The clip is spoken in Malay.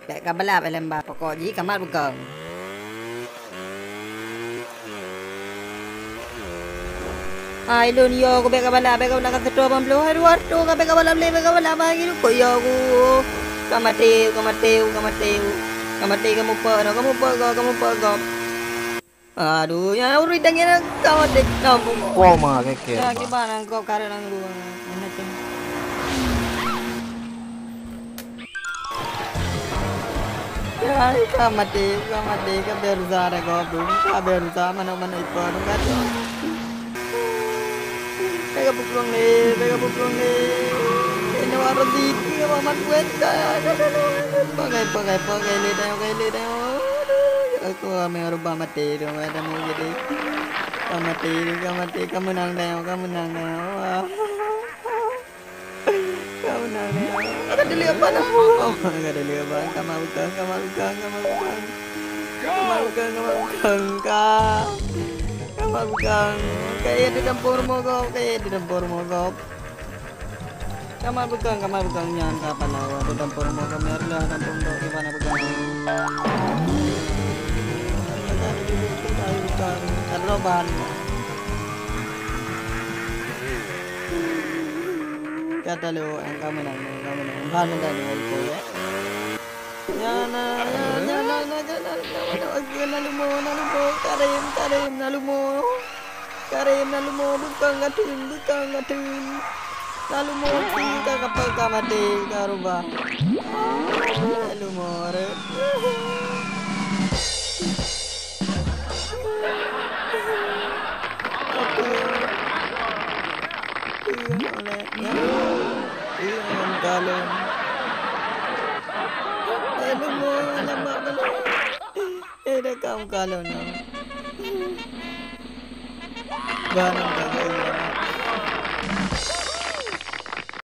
Bek kabala lemba pokok ji kamar bukan. Ai lun yo ko bek kabala kan setua pamblo haru warto ka bek kabala bagi ko yo ko kamate kamu pa. Aduh, ya uri dangin kamate kamu. Kau mah keke. Ya gimana kau karena gua enak kan. Ya, kamate ka berusaha ko belum ka berusaha mana itu kan. Pega buklong nih. Ini warung dikit sama man kuenta. Pakai le tayo. Aku ame rubah mati dong ada mau jadi. Kamati kamu menang tayo. Kamu menang tayo. Ada dili apa namu? Ada dili apa? Kamu bukan. Kayak di dapur mogok. Kamu bukan nyan kapan awak di dapur mogok merlah dapur dok gimana bukan? Teroban. Kata lu kamu menang. Bahan tadi itu ya. Yana, Karim nalumo, bukan ngatin. Nalumo, kita kapal kamati karuba. Nalumo, kalon. Nalumo, lama. Ada kamu kalon. Barang